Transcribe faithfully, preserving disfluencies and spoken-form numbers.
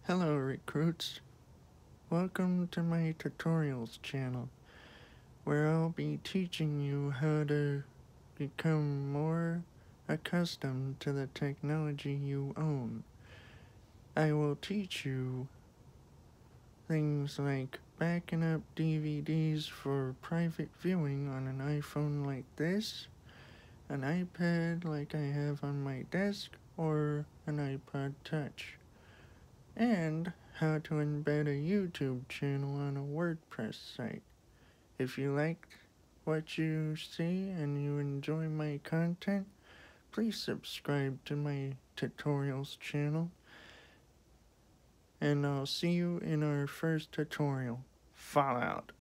Hello recruits, welcome to my tutorials channel, where I'll be teaching you how to become more accustomed to the technology you own. I will teach you things like backing up D V Ds for private viewing on an iPhone like this, an iPad like I have on my desk, or an iPod Touch, and how to embed a YouTube channel on a WordPress site. If you like what you see and you enjoy my content, please subscribe to my tutorials channel, and I'll see you in our first tutorial, Fallout.